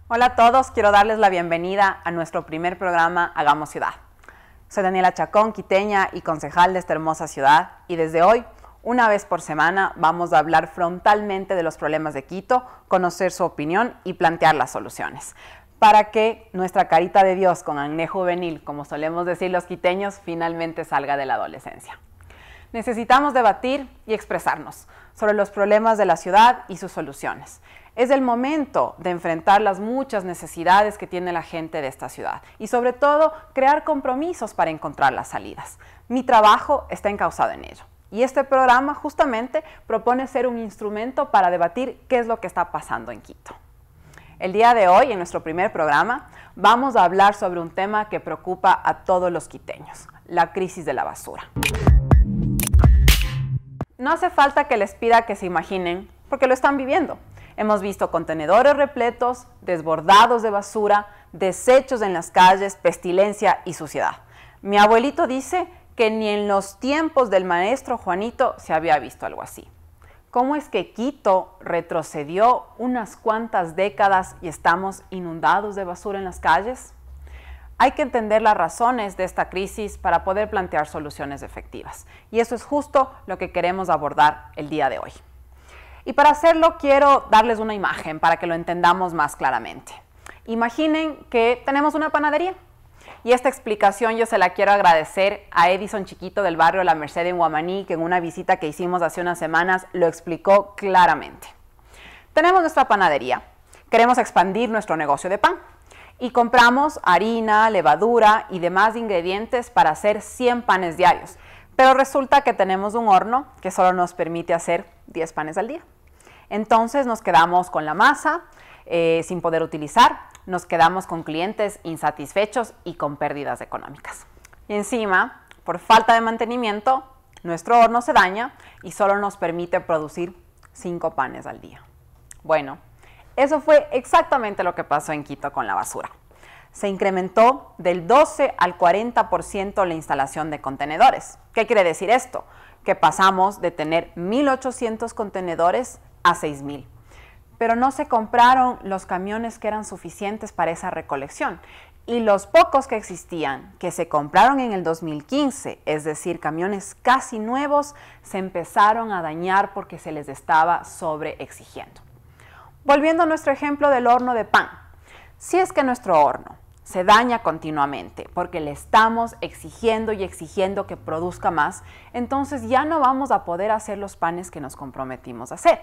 Hola a todos, quiero darles la bienvenida a nuestro primer programa Hagamos Ciudad. Soy Daniela Chacón, quiteña y concejal de esta hermosa ciudad, y desde hoy, una vez por semana, vamos a hablar frontalmente de los problemas de Quito, conocer su opinión y plantear las soluciones, para que nuestra carita de Dios con acné juvenil, como solemos decir los quiteños, finalmente salga de la adolescencia. Necesitamos debatir y expresarnos sobre los problemas de la ciudad y sus soluciones. Es el momento de enfrentar las muchas necesidades que tiene la gente de esta ciudad y sobre todo crear compromisos para encontrar las salidas. Mi trabajo está encauzado en ello y este programa justamente propone ser un instrumento para debatir qué es lo que está pasando en Quito. El día de hoy, en nuestro primer programa, vamos a hablar sobre un tema que preocupa a todos los quiteños, la crisis de la basura. No hace falta que les pida que se imaginen, porque lo están viviendo. Hemos visto contenedores repletos, desbordados de basura, desechos en las calles, pestilencia y suciedad. Mi abuelito dice que ni en los tiempos del maestro Juanito se había visto algo así. ¿Cómo es que Quito retrocedió unas cuantas décadas y estamos inundados de basura en las calles? Hay que entender las razones de esta crisis para poder plantear soluciones efectivas. Y eso es justo lo que queremos abordar el día de hoy. Y para hacerlo quiero darles una imagen para que lo entendamos más claramente. Imaginen que tenemos una panadería. Y esta explicación yo se la quiero agradecer a Edison Chiquito del barrio La Merced en Guamaní, que en una visita que hicimos hace unas semanas lo explicó claramente. Tenemos nuestra panadería. Queremos expandir nuestro negocio de pan. Y compramos harina, levadura y demás ingredientes para hacer 100 panes diarios. Pero resulta que tenemos un horno que solo nos permite hacer 10 panes al día. Entonces nos quedamos con la masa sin poder utilizar, nos quedamos con clientes insatisfechos y con pérdidas económicas. Y encima, por falta de mantenimiento, nuestro horno se daña y solo nos permite producir 5 panes al día. Bueno, eso fue exactamente lo que pasó en Quito con la basura. Se incrementó del 12 al 40% la instalación de contenedores. ¿Qué quiere decir esto? Que pasamos de tener 1.800 contenedores a 6.000. Pero no se compraron los camiones que eran suficientes para esa recolección. Y los pocos que existían, que se compraron en el 2015, es decir, camiones casi nuevos, se empezaron a dañar porque se les estaba sobreexigiendo. Volviendo a nuestro ejemplo del horno de pan, si es que nuestro horno se daña continuamente porque le estamos exigiendo y exigiendo que produzca más, entonces ya no vamos a poder hacer los panes que nos comprometimos a hacer.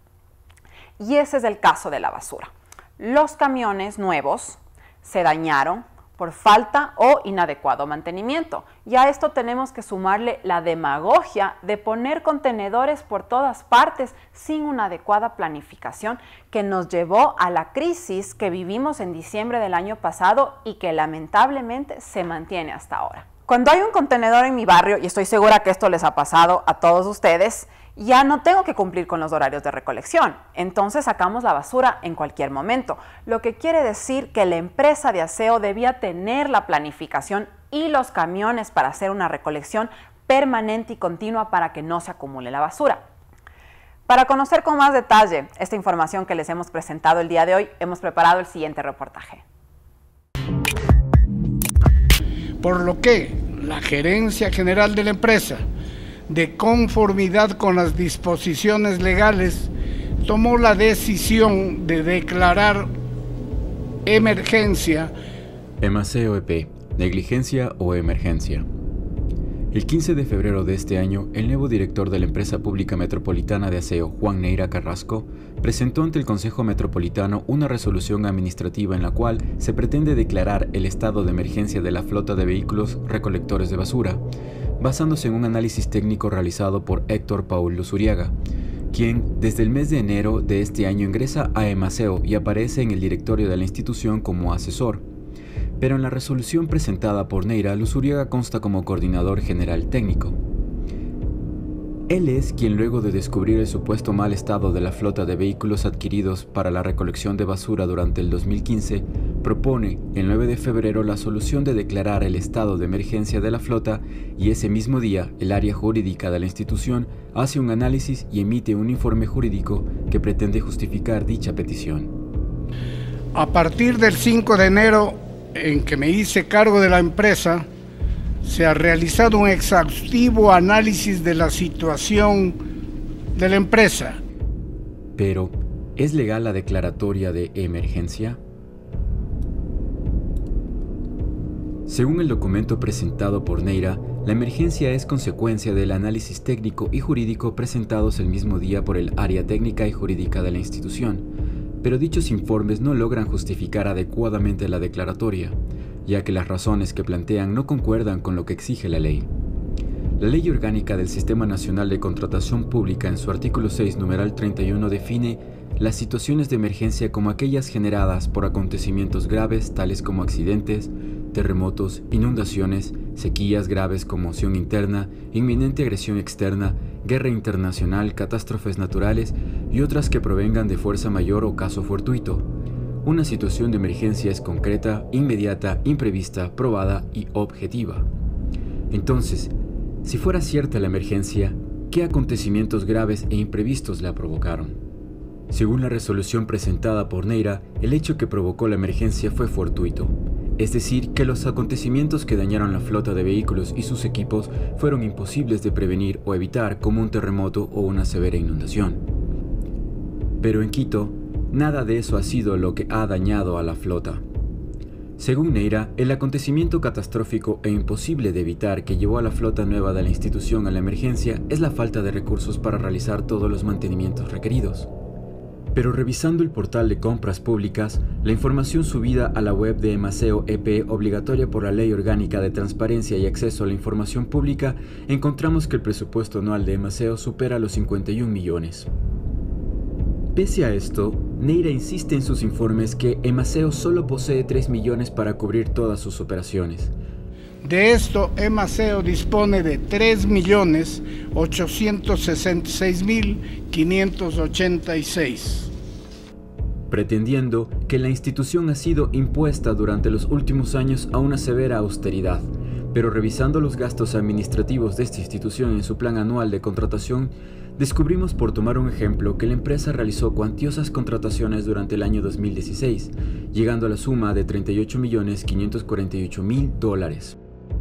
Y ese es el caso de la basura. Los camiones nuevos se dañaron por falta o inadecuado mantenimiento. Y a esto tenemos que sumarle la demagogia de poner contenedores por todas partes sin una adecuada planificación que nos llevó a la crisis que vivimos en diciembre del año pasado y que lamentablemente se mantiene hasta ahora. Cuando hay un contenedor en mi barrio, y estoy segura que esto les ha pasado a todos ustedes, ya no tengo que cumplir con los horarios de recolección, entonces sacamos la basura en cualquier momento, lo que quiere decir que la empresa de aseo debía tener la planificación y los camiones para hacer una recolección permanente y continua para que no se acumule la basura. Para conocer con más detalle esta información que les hemos presentado el día de hoy, hemos preparado el siguiente reportaje. Por lo que la Gerencia General de la empresa, de conformidad con las disposiciones legales, tomó la decisión de declarar emergencia. EMASEO EP, negligencia o emergencia. El 15 de febrero de este año, el nuevo director de la Empresa Pública Metropolitana de Aseo, Juan Neira Carrasco, presentó ante el Consejo Metropolitano una resolución administrativa en la cual se pretende declarar el estado de emergencia de la flota de vehículos recolectores de basura, basándose en un análisis técnico realizado por Héctor Paul Luzuriaga, quien desde el mes de enero de este año ingresa a EMASEO y aparece en el directorio de la institución como asesor. Pero en la resolución presentada por Neira, Luzuriaga consta como coordinador general técnico. Él es quien, luego de descubrir el supuesto mal estado de la flota de vehículos adquiridos para la recolección de basura durante el 2015, propone el 9 de febrero la solución de declarar el estado de emergencia de la flota, y ese mismo día el área jurídica de la institución hace un análisis y emite un informe jurídico que pretende justificar dicha petición. A partir del 5 de enero, en que me hice cargo de la empresa, se ha realizado un exhaustivo análisis de la situación de la empresa. Pero, ¿es legal la declaratoria de emergencia? Según el documento presentado por Neira, la emergencia es consecuencia del análisis técnico y jurídico presentados el mismo día por el área técnica y jurídica de la institución, pero dichos informes no logran justificar adecuadamente la declaratoria, ya que las razones que plantean no concuerdan con lo que exige la ley. La Ley Orgánica del Sistema Nacional de Contratación Pública en su artículo 6, numeral 31, define las situaciones de emergencia como aquellas generadas por acontecimientos graves tales como accidentes, terremotos, inundaciones, sequías graves, conmoción interna, inminente agresión externa, guerra internacional, catástrofes naturales y otras que provengan de fuerza mayor o caso fortuito. Una situación de emergencia es concreta, inmediata, imprevista, probada y objetiva. Entonces, si fuera cierta la emergencia, ¿qué acontecimientos graves e imprevistos la provocaron? Según la resolución presentada por Neira, el hecho que provocó la emergencia fue fortuito, es decir, que los acontecimientos que dañaron la flota de vehículos y sus equipos fueron imposibles de prevenir o evitar, como un terremoto o una severa inundación. Pero en Quito, nada de eso ha sido lo que ha dañado a la flota. Según Neira, el acontecimiento catastrófico e imposible de evitar que llevó a la flota nueva de la institución a la emergencia es la falta de recursos para realizar todos los mantenimientos requeridos. Pero revisando el portal de compras públicas, la información subida a la web de Emaceo EP, obligatoria por la Ley Orgánica de Transparencia y Acceso a la Información Pública, encontramos que el presupuesto anual de Emaceo supera los 51 millones. Pese a esto, Neira insiste en sus informes que Emaceo solo posee 3 millones para cubrir todas sus operaciones. De esto, Emaceo dispone de 3.866.586, pretendiendo que la institución ha sido impuesta durante los últimos años a una severa austeridad, pero revisando los gastos administrativos de esta institución en su plan anual de contratación, descubrimos, por tomar un ejemplo, que la empresa realizó cuantiosas contrataciones durante el año 2016, llegando a la suma de $38.548.000.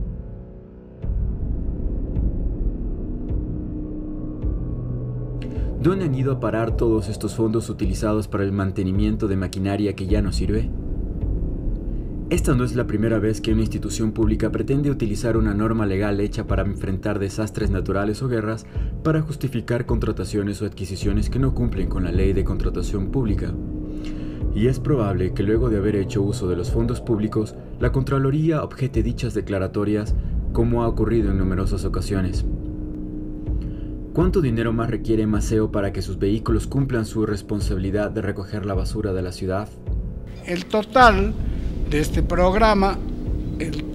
¿Dónde han ido a parar todos estos fondos utilizados para el mantenimiento de maquinaria que ya no sirve? Esta no es la primera vez que una institución pública pretende utilizar una norma legal hecha para enfrentar desastres naturales o guerras para justificar contrataciones o adquisiciones que no cumplen con la Ley de Contratación Pública. Y es probable que luego de haber hecho uso de los fondos públicos, la Contraloría objete dichas declaratorias, como ha ocurrido en numerosas ocasiones. ¿Cuánto dinero más requiere Emaceo para que sus vehículos cumplan su responsabilidad de recoger la basura de la ciudad? El total de este programa, el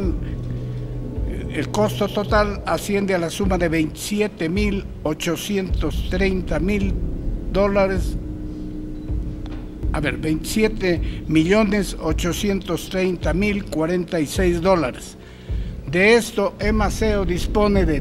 costo total asciende a la suma de $27.830.046. De esto, Emaceo dispone de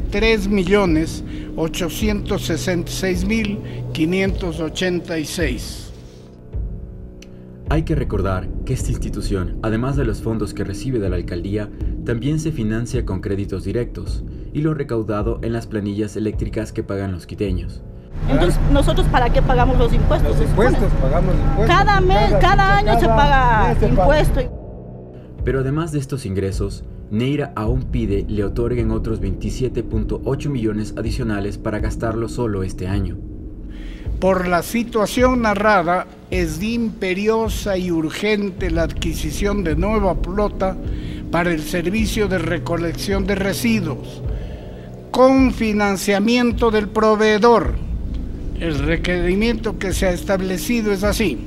3.866.586. Hay que recordar que esta institución, además de los fondos que recibe de la alcaldía, también se financia con créditos directos y lo recaudado en las planillas eléctricas que pagan los quiteños. Entonces, ¿nosotros para qué pagamos los impuestos? Los impuestos, pagamos impuestos. Cada mes, cada año se paga impuesto. Pero además de estos ingresos, Neira aún pide le otorguen otros 27.8 millones adicionales para gastarlo solo este año. Por la situación narrada, es imperiosa y urgente la adquisición de nueva flota para el servicio de recolección de residuos, con financiamiento del proveedor. El requerimiento que se ha establecido es así: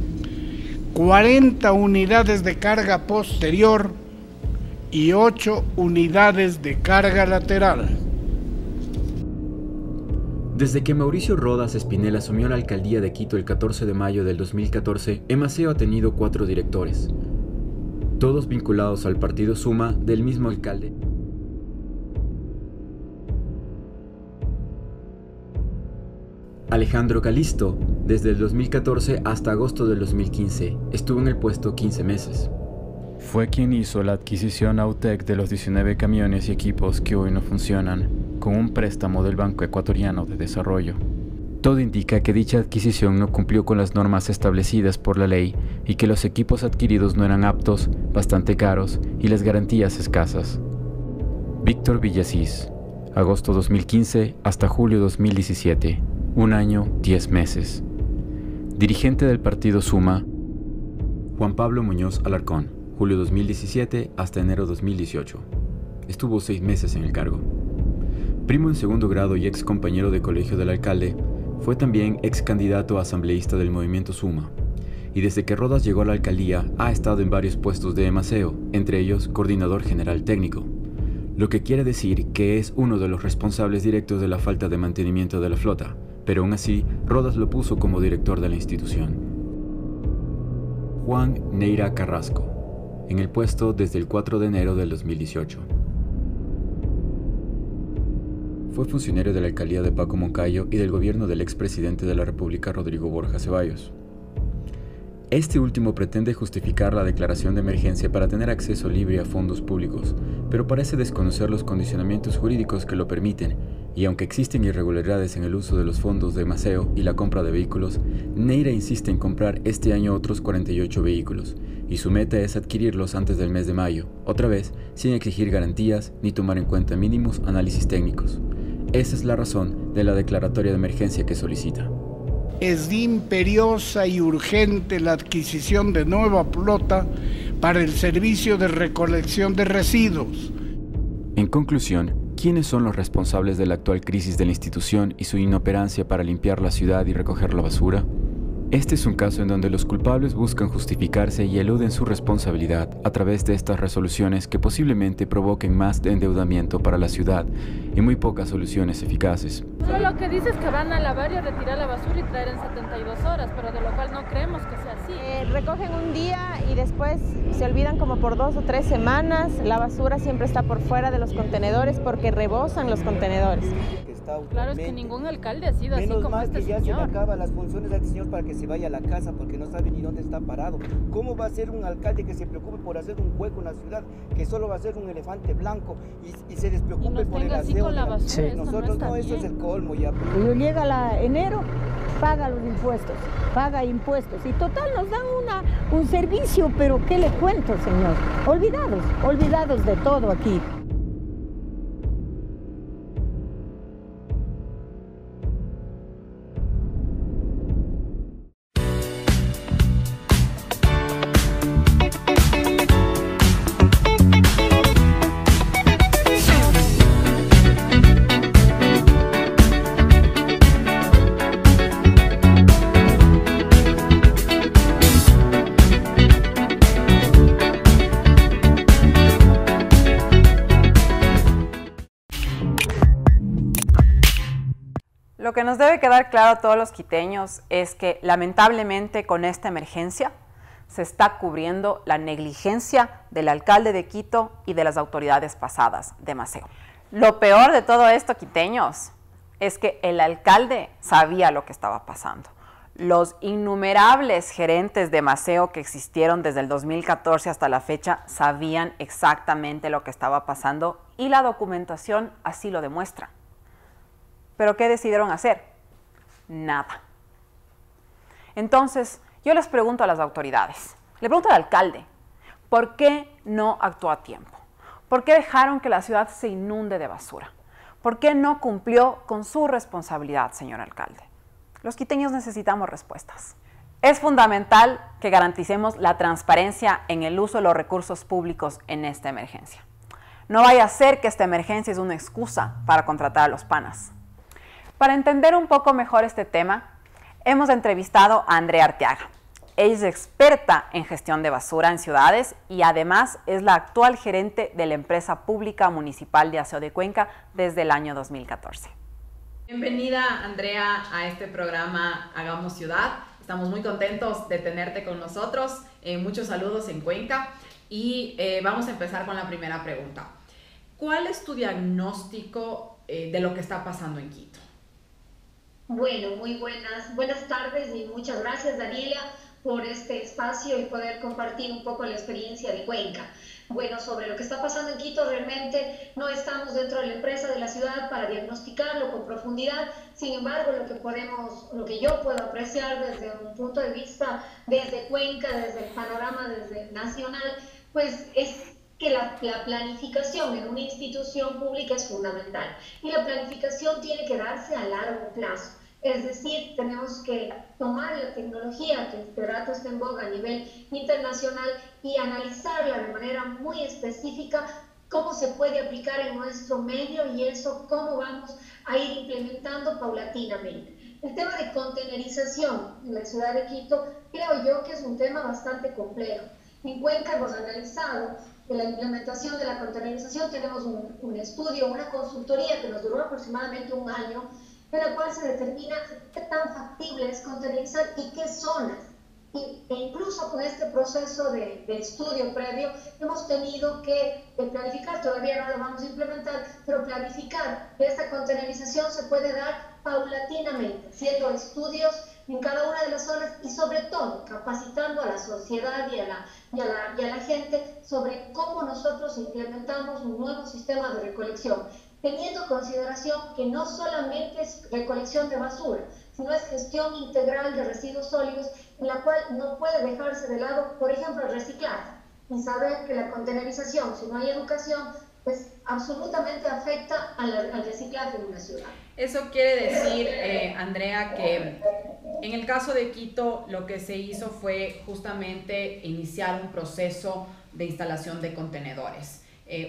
40 unidades de carga posterior y 8 unidades de carga lateral. Desde que Mauricio Rodas Espinel asumió la alcaldía de Quito el 14 de mayo del 2014, Emaceo ha tenido 4 directores, todos vinculados al partido Suma del mismo alcalde. Alejandro Calisto, desde el 2014 hasta agosto del 2015, estuvo en el puesto 15 meses. Fue quien hizo la adquisición Autec de los 19 camiones y equipos que hoy no funcionan, con un préstamo del Banco Ecuatoriano de Desarrollo. Todo indica que dicha adquisición no cumplió con las normas establecidas por la ley y que los equipos adquiridos no eran aptos, bastante caros y las garantías escasas. Víctor Villasís, agosto 2015 hasta julio 2017, 1 año, 10 meses. Dirigente del partido Suma. Juan Pablo Muñoz Alarcón, julio 2017 hasta enero 2018. Estuvo 6 meses en el cargo. Primo en segundo grado y ex compañero de colegio del alcalde, fue también ex candidato a asambleísta del movimiento Suma. Y desde que Rodas llegó a la alcaldía ha estado en varios puestos de Maceo, entre ellos coordinador general técnico. Lo que quiere decir que es uno de los responsables directos de la falta de mantenimiento de la flota, pero aún así Rodas lo puso como director de la institución. Juan Neira Carrasco, en el puesto desde el 4 de enero del 2018. Fue funcionario de la alcaldía de Paco Moncayo y del gobierno del expresidente de la República Rodrigo Borja Ceballos. Este último pretende justificar la declaración de emergencia para tener acceso libre a fondos públicos, pero parece desconocer los condicionamientos jurídicos que lo permiten, y aunque existen irregularidades en el uso de los fondos de Maceo y la compra de vehículos, Neira insiste en comprar este año otros 48 vehículos, y su meta es adquirirlos antes del mes de mayo, otra vez sin exigir garantías ni tomar en cuenta mínimos análisis técnicos. Esa es la razón de la declaratoria de emergencia que solicita. Es imperiosa y urgente la adquisición de nueva flota para el servicio de recolección de residuos. En conclusión, ¿quiénes son los responsables de la actual crisis de la institución y su inoperancia para limpiar la ciudad y recoger la basura? Este es un caso en donde los culpables buscan justificarse y eluden su responsabilidad a través de estas resoluciones que posiblemente provoquen más endeudamiento para la ciudad y muy pocas soluciones eficaces. Lo que dice es que van a lavar y a retirar la basura y traer en 72 horas, pero de lo cual no creemos que sea así. Recogen un día y después se olvidan como por 2 o 3 semanas. La basura siempre está por fuera de los contenedores porque rebosan los contenedores. Claro, es que ningún alcalde ha sido así como este señor. Ya se le acaba las funciones al señor para que se vaya a la casa porque no sabe ni dónde está parado. ¿Cómo va a ser un alcalde que se preocupe por hacer un hueco en la ciudad, que solo va a ser un elefante blanco y se despreocupe por el aseo? Con la basura, sí. Nosotros no, eso es el colmo ya. Cuando llega enero, paga los impuestos, paga impuestos y total nos dan un servicio, pero ¿qué le cuento, señor? Olvidados de todo aquí. Lo que nos debe quedar claro a todos los quiteños es que lamentablemente con esta emergencia se está cubriendo la negligencia del alcalde de Quito y de las autoridades pasadas de Maceo. Lo peor de todo esto, quiteños, es que el alcalde sabía lo que estaba pasando. Los innumerables gerentes de Maceo que existieron desde el 2014 hasta la fecha sabían exactamente lo que estaba pasando y la documentación así lo demuestra. ¿Pero qué decidieron hacer? Nada. Entonces, yo les pregunto a las autoridades, le pregunto al alcalde, ¿por qué no actuó a tiempo? ¿Por qué dejaron que la ciudad se inunde de basura? ¿Por qué no cumplió con su responsabilidad, señor alcalde? Los quiteños necesitamos respuestas. Es fundamental que garanticemos la transparencia en el uso de los recursos públicos en esta emergencia. No vaya a ser que esta emergencia es una excusa para contratar a los panas. Para entender un poco mejor este tema, hemos entrevistado a Andrea Arteaga. Ella es experta en gestión de basura en ciudades y además es la actual gerente de la empresa pública municipal de Aseo de Cuenca desde el año 2014. Bienvenida, Andrea, a este programa Hagamos Ciudad. Estamos muy contentos de tenerte con nosotros. Muchos saludos en Cuenca y vamos a empezar con la primera pregunta. ¿Cuál es tu diagnóstico de lo que está pasando en Quito? Bueno, muy buenas tardes y muchas gracias, Daniela, por este espacio y poder compartir un poco la experiencia de Cuenca. Bueno, sobre lo que está pasando en Quito, realmente no estamos dentro de la empresa de la ciudad para diagnosticarlo con profundidad. Sin embargo, lo que yo puedo apreciar desde un punto de vista desde Cuenca, desde el panorama desde nacional, pues es que la planificación en una institución pública es fundamental. Y la planificación tiene que darse a largo plazo. Es decir, tenemos que tomar la tecnología que este dato está en boga a nivel internacional y analizarla de manera muy específica, cómo se puede aplicar en nuestro medio y eso cómo vamos a ir implementando paulatinamente. El tema de contenerización en la ciudad de Quito, creo yo que es un tema bastante complejo. En Cuenca hemos analizado que la implementación de la contenerización, tenemos un estudio, una consultoría que nos duró aproximadamente un año, en la cual se determina qué tan factible es contenerizar y qué zonas. E incluso con este proceso de estudio previo hemos tenido que planificar, todavía no lo vamos a implementar, pero planificar que esta contenerización se puede dar paulatinamente, haciendo estudios en cada una de las zonas y sobre todo capacitando a la sociedad y a la gente sobre cómo nosotros implementamos un nuevo sistema de recolección, teniendo en consideración que no solamente es recolección de basura, sino es gestión integral de residuos sólidos, en la cual no puede dejarse de lado, por ejemplo, el reciclaje, y saber que la contenerización, si no hay educación, pues absolutamente afecta al reciclaje en una ciudad. Eso quiere decir, Andrea, que en el caso de Quito lo que se hizo fue justamente iniciar un proceso de instalación de contenedores.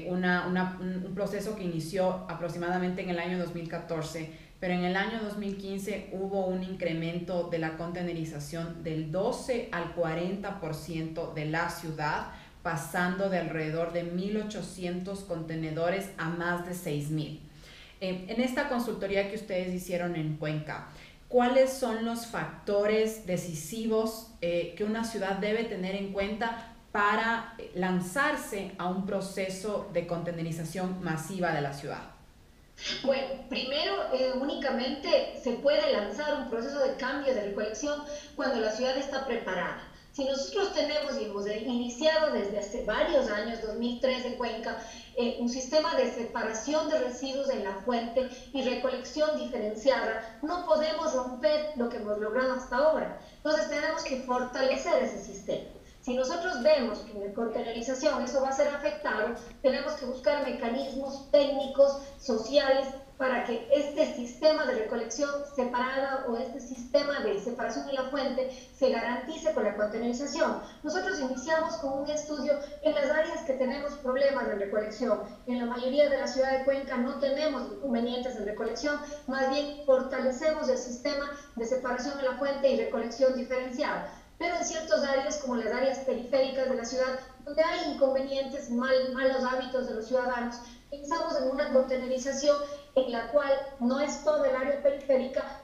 Un proceso que inició aproximadamente en el año 2014, pero en el año 2015 hubo un incremento de la contenerización del 12 al 40% de la ciudad, pasando de alrededor de 1.800 contenedores a más de 6.000. En esta consultoría que ustedes hicieron en Cuenca, ¿cuáles son los factores decisivos que una ciudad debe tener en cuenta para lanzarse a un proceso de contenerización masiva de la ciudad? Bueno, primero, únicamente se puede lanzar un proceso de cambio de recolección cuando la ciudad está preparada. Si nosotros tenemos y hemos iniciado desde hace varios años, 2003 en Cuenca, un sistema de separación de residuos en la fuente y recolección diferenciada, no podemos romper lo que hemos logrado hasta ahora. Entonces tenemos que fortalecer ese sistema. Si nosotros vemos que en la contenerización eso va a ser afectado, tenemos que buscar mecanismos técnicos, sociales, para que este sistema de recolección separada o este sistema de separación de la fuente se garantice con la contenerización. Nosotros iniciamos con un estudio en las áreas que tenemos problemas de recolección. En la mayoría de la ciudad de Cuenca no tenemos inconvenientes en recolección, más bien fortalecemos el sistema de separación de la fuente y recolección diferenciada. Pero en ciertas áreas, como las áreas periféricas de la ciudad, donde hay inconvenientes, malos hábitos de los ciudadanos, pensamos en una contenerización en la cual no es todo el área periférica,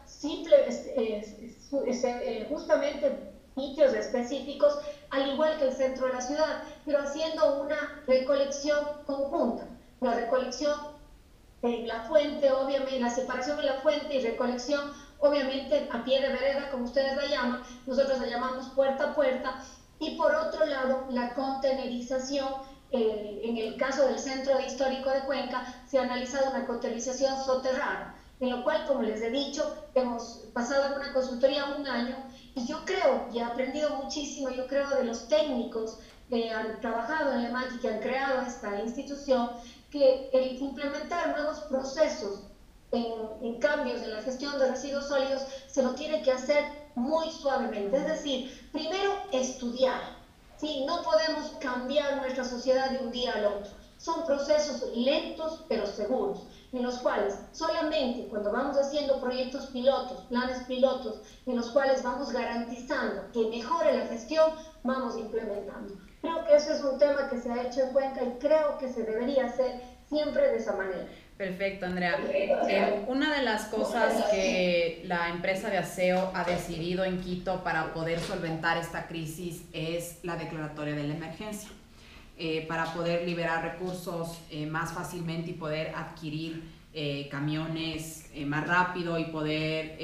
justamente sitios específicos, al igual que el centro de la ciudad, pero haciendo una recolección conjunta. La recolección en la fuente, obviamente, la separación de la fuente y recolección, obviamente a pie de vereda, como ustedes la llaman, nosotros la llamamos puerta a puerta, y por otro lado, la contenerización. En el caso del Centro Histórico de Cuenca se ha analizado una contenerización soterrada, en lo cual, como les he dicho, hemos pasado una consultoría un año y yo creo, y he aprendido muchísimo, yo creo de los técnicos que han trabajado en LEMAC y que han creado esta institución, que el implementar nuevos procesos en cambios en la gestión de residuos sólidos se lo tiene que hacer muy suavemente, es decir, primero estudiar. Sí, no podemos cambiar nuestra sociedad de un día al otro. Son procesos lentos pero seguros, en los cuales solamente cuando vamos haciendo proyectos pilotos, planes pilotos, en los cuales vamos garantizando que mejore la gestión, vamos implementando. Creo que ese es un tema que se ha hecho en Cuenca y creo que se debería hacer siempre de esa manera. Perfecto, Andrea. Una de las cosas que la empresa de aseo ha decidido en Quito para poder solventar esta crisis es la declaratoria de la emergencia, para poder liberar recursos más fácilmente y poder adquirir camiones más rápido y poder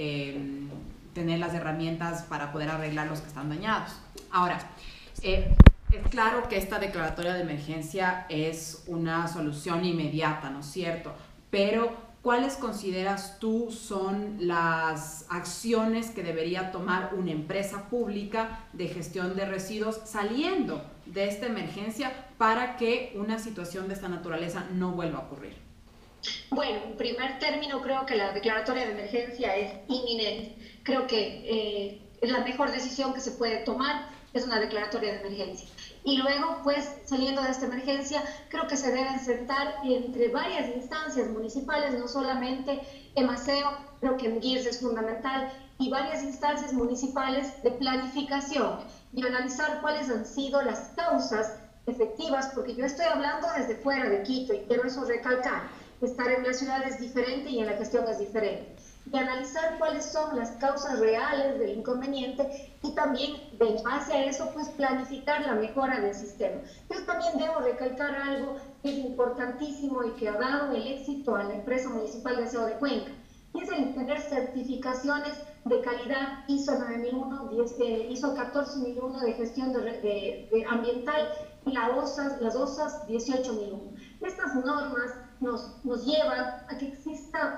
tener las herramientas para poder arreglar los que están dañados. Ahora, es claro que esta declaratoria de emergencia es una solución inmediata, ¿no es cierto? Pero, ¿cuáles consideras tú son las acciones que debería tomar una empresa pública de gestión de residuos saliendo de esta emergencia para que una situación de esta naturaleza no vuelva a ocurrir? Bueno, en primer término, creo que la declaratoria de emergencia es inminente. Creo que la mejor decisión que se puede tomar es una declaratoria de emergencia. Y luego, pues, saliendo de esta emergencia, creo que se deben sentar entre varias instancias municipales, no solamente EMASEO, creo que MGIRS es fundamental, y varias instancias municipales de planificación y analizar cuáles han sido las causas efectivas, porque yo estoy hablando desde fuera de Quito y quiero eso recalcar. Estar en la ciudad es diferente y en la gestión es diferente. Y analizar cuáles son las causas reales del inconveniente y también, de base a eso, pues planificar la mejora del sistema. Yo también debo recalcar algo que es importantísimo y que ha dado el éxito a la empresa municipal de aseo de Cuenca, y es el tener certificaciones de calidad ISO 9001, ISO 14001 de gestión de ambiental y las OSAS 18001. Estas normas nos llevan a que exista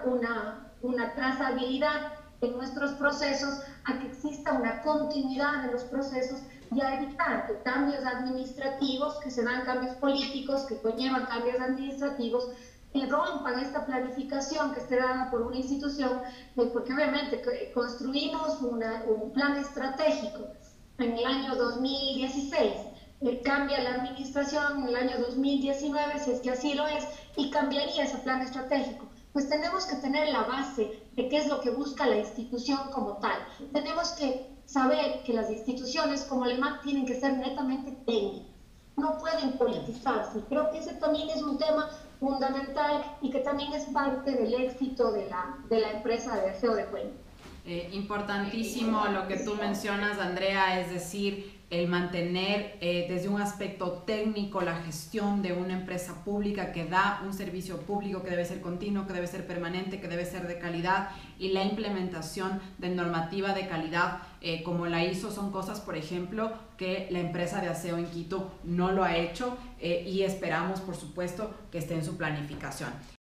una trazabilidad en nuestros procesos, a que exista una continuidad en los procesos y a evitar que cambios administrativos, que se dan cambios políticos, que conllevan cambios administrativos, rompan esta planificación que esté dada por una institución, porque obviamente construimos un plan estratégico en el año 2016, cambia la administración en el año 2019, si es que así lo es, y cambiaría ese plan estratégico. Pues tenemos que tener la base de qué es lo que busca la institución como tal. Tenemos que saber que las instituciones como el EMAC tienen que ser netamente técnicas, no pueden politizarse. Creo que ese también es un tema fundamental y que también es parte del éxito de la empresa de aseo de Cuenca. Importantísimo lo que tú mencionas, Andrea, es decir, el mantener desde un aspecto técnico la gestión de una empresa pública que da un servicio público que debe ser continuo, que debe ser permanente, que debe ser de calidad, y la implementación de normativa de calidad como la ISO son cosas, por ejemplo, que la empresa de aseo en Quito no lo ha hecho y esperamos, por supuesto, que esté en su planificación.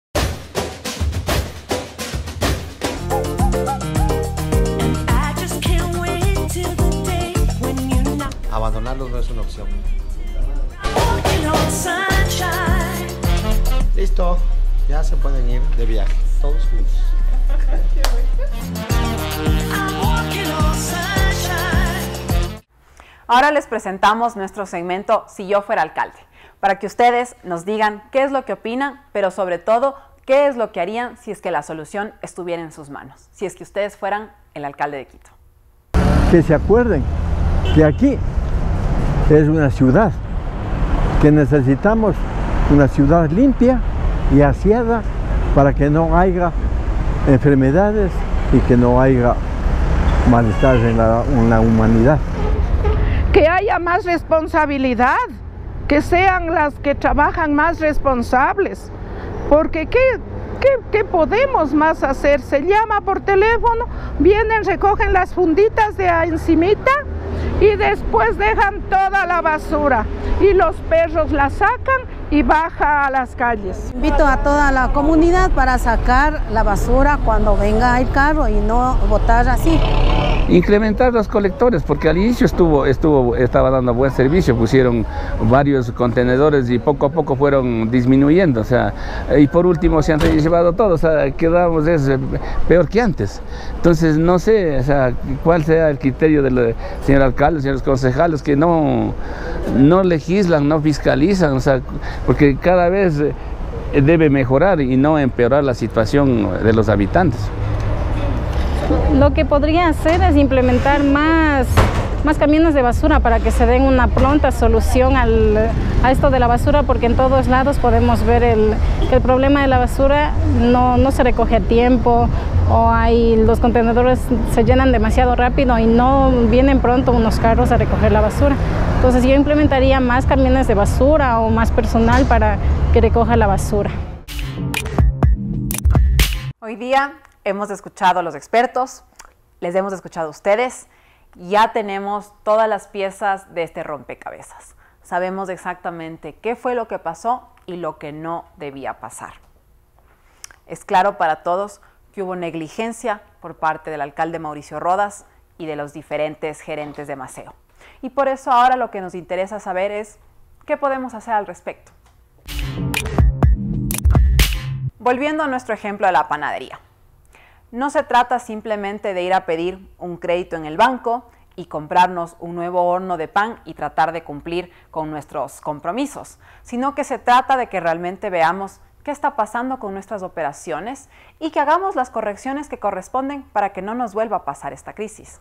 Abandonarlos no es una opción. Listo, ya se pueden ir de viaje, todos juntos. Ahora les presentamos nuestro segmento Si yo fuera alcalde, para que ustedes nos digan qué es lo que opinan, pero sobre todo, qué es lo que harían si es que la solución estuviera en sus manos, si es que ustedes fueran el alcalde de Quito. Que se acuerden que aquí es una ciudad, que necesitamos una ciudad limpia y aseada para que no haya enfermedades y que no haya malestar en la humanidad. Que haya más responsabilidad, que sean las que trabajan más responsables, porque ¿qué podemos más hacer? Se llama por teléfono, vienen, recogen las funditas de encimita y después dejan toda la basura y los perros la sacan y baja a las calles. Invito a toda la comunidad para sacar la basura cuando venga el carro y no botar así. Incrementar los colectores, porque al inicio estaba dando buen servicio, pusieron varios contenedores y poco a poco fueron disminuyendo, o sea, y por último se han llevado todos, o sea, quedamos peor que antes. Entonces no sé, o sea, cuál sea el criterio del señor alcalde, señores concejales, que no legislan, no fiscalizan, o sea, porque cada vez debe mejorar y no empeorar la situación de los habitantes. Lo que podría hacer es implementar más camiones de basura para que se den una pronta solución a esto de la basura, porque en todos lados podemos ver que el problema de la basura no se recoge a tiempo, o los contenedores se llenan demasiado rápido y no vienen pronto unos carros a recoger la basura. Entonces yo implementaría más camiones de basura o más personal para que recoja la basura. Hoy día hemos escuchado a los expertos, les hemos escuchado a ustedes, ya tenemos todas las piezas de este rompecabezas. Sabemos exactamente qué fue lo que pasó y lo que no debía pasar. Es claro para todos que hubo negligencia por parte del alcalde Mauricio Rodas y de los diferentes gerentes de Maceo. Y por eso ahora lo que nos interesa saber es qué podemos hacer al respecto. Volviendo a nuestro ejemplo de la panadería. No se trata simplemente de ir a pedir un crédito en el banco y comprarnos un nuevo horno de pan y tratar de cumplir con nuestros compromisos, sino que se trata de que realmente veamos qué está pasando con nuestras operaciones y que hagamos las correcciones que corresponden para que no nos vuelva a pasar esta crisis.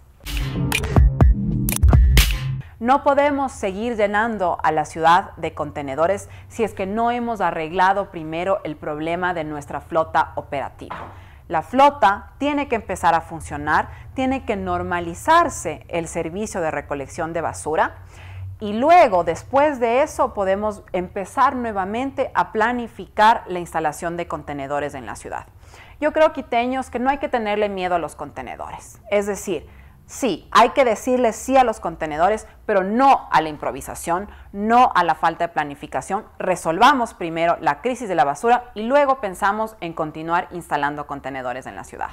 No podemos seguir llenando a la ciudad de contenedores si es que no hemos arreglado primero el problema de nuestra flota operativa. La flota tiene que empezar a funcionar, tiene que normalizarse el servicio de recolección de basura y luego, después de eso, podemos empezar nuevamente a planificar la instalación de contenedores en la ciudad. Yo creo, quiteños, que no hay que tenerle miedo a los contenedores. Es decir, sí, hay que decirle sí a los contenedores, pero no a la improvisación, no a la falta de planificación. Resolvamos primero la crisis de la basura y luego pensamos en continuar instalando contenedores en la ciudad.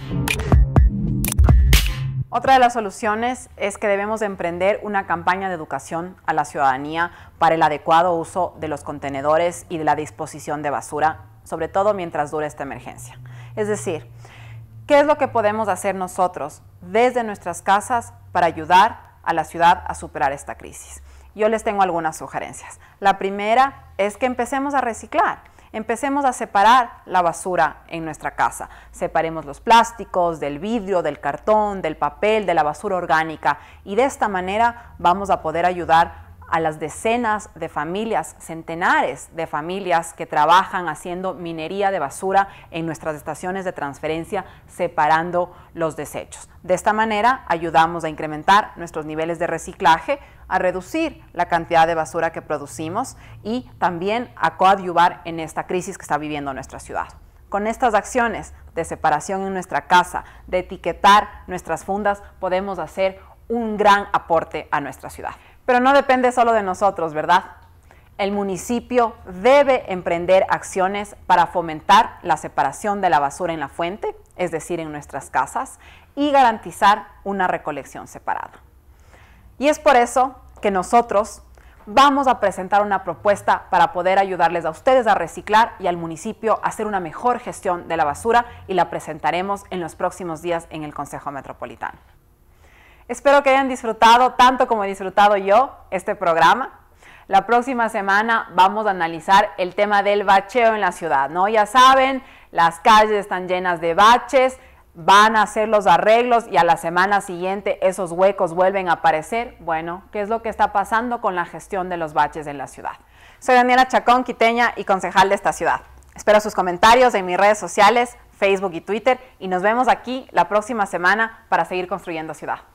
Otra de las soluciones es que debemos emprender una campaña de educación a la ciudadanía para el adecuado uso de los contenedores y de la disposición de basura, sobre todo mientras dure esta emergencia. Es decir, ¿qué es lo que podemos hacer nosotros desde nuestras casas para ayudar a la ciudad a superar esta crisis? Yo les tengo algunas sugerencias. La primera es que empecemos a reciclar. Empecemos a separar la basura en nuestra casa. Separemos los plásticos, del vidrio, del cartón, del papel, de la basura orgánica y de esta manera vamos a poder ayudar a las decenas de familias, centenares de familias que trabajan haciendo minería de basura en nuestras estaciones de transferencia, separando los desechos. De esta manera ayudamos a incrementar nuestros niveles de reciclaje, a reducir la cantidad de basura que producimos y también a coadyuvar en esta crisis que está viviendo nuestra ciudad. Con estas acciones de separación en nuestra casa, de etiquetar nuestras fundas, podemos hacer un gran aporte a nuestra ciudad. Pero no depende solo de nosotros, ¿verdad? El municipio debe emprender acciones para fomentar la separación de la basura en la fuente, es decir, en nuestras casas, y garantizar una recolección separada. Y es por eso que nosotros vamos a presentar una propuesta para poder ayudarles a ustedes a reciclar y al municipio a hacer una mejor gestión de la basura y la presentaremos en los próximos días en el Consejo Metropolitano. Espero que hayan disfrutado tanto como he disfrutado yo este programa. La próxima semana vamos a analizar el tema del bacheo en la ciudad, ¿no? Ya saben, las calles están llenas de baches, van a hacer los arreglos y a la semana siguiente esos huecos vuelven a aparecer. Bueno, ¿qué es lo que está pasando con la gestión de los baches en la ciudad? Soy Daniela Chacón, quiteña y concejal de esta ciudad. Espero sus comentarios en mis redes sociales, Facebook y Twitter, y nos vemos aquí la próxima semana para seguir construyendo ciudad.